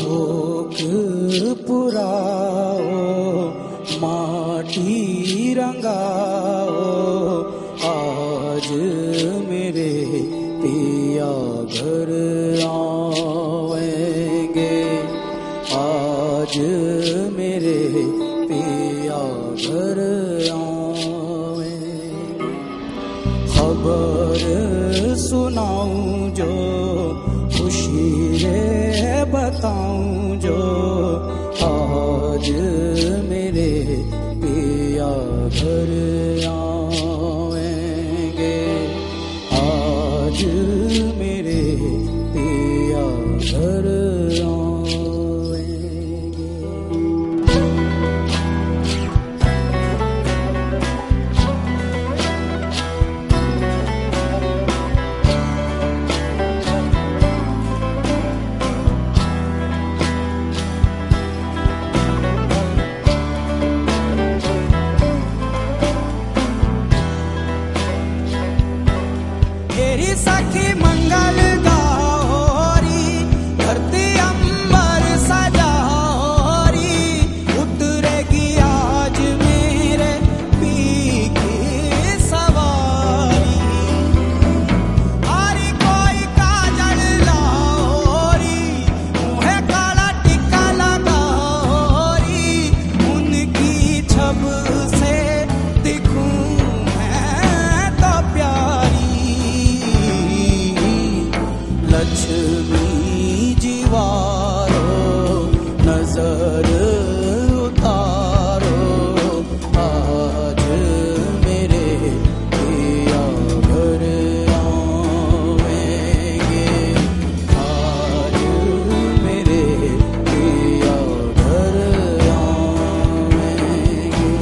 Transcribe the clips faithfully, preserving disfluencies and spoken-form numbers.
शोक पुराओ, माटी रंगाओ, आज मेरे पिया घर आएंगे, आज मेरे पिया घर आएंगे। खबर सुनाऊं जो, खुशी रे बताऊं जो, आज मेरे पिया घर आएंगे, आज मेरे पिया घर सखी मंगल गौरी, धरती अंबर सजारी, उतरेगी आज मेरे पी की सवारी। आरी कोई काजल लाओरी, मुँहे काला टिक्का लगाओरी, उनकी छब से दिखूं मैं तो प्यारी। लक्ष्मी जीवारो नजर उतारो, आज मेरे पिया घर आएंगे, आज मेरे पिया घर आएंगे।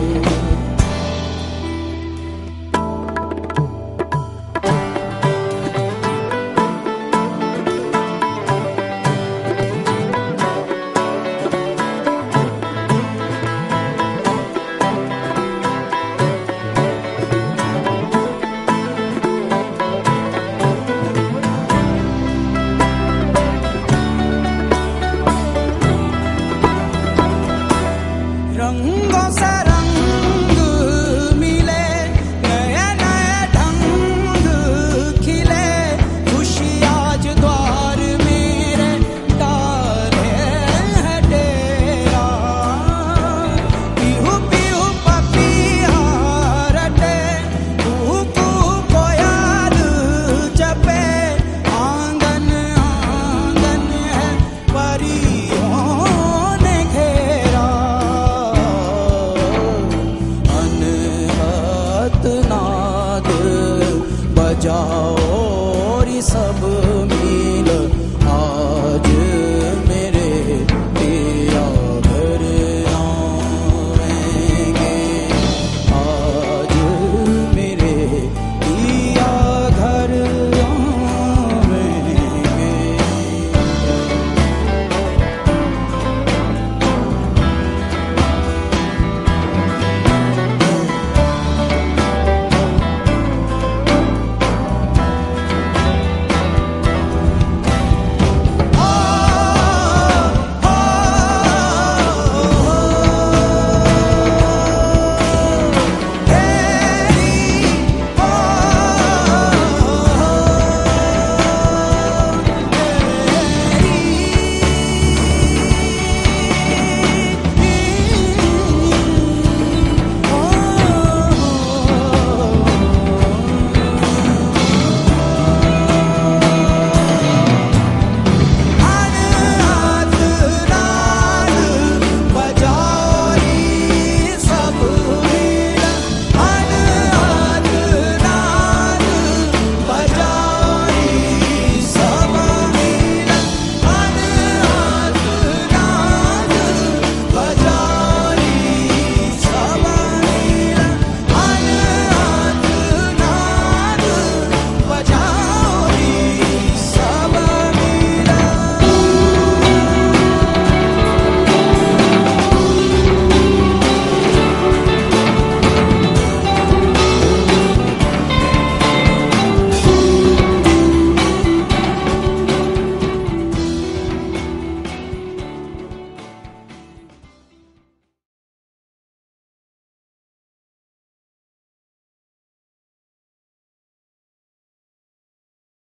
रंगों से रंग मिले, नए नए ढंग खिले, खुशी आज द्वार मेरे डाले है डेरा। पीहू पीहू पपिया रटे, कुहू कुहू कोयल जपे, आंगन आंगन है परियों ने घेरा। अनहद नाद बजाओ री सब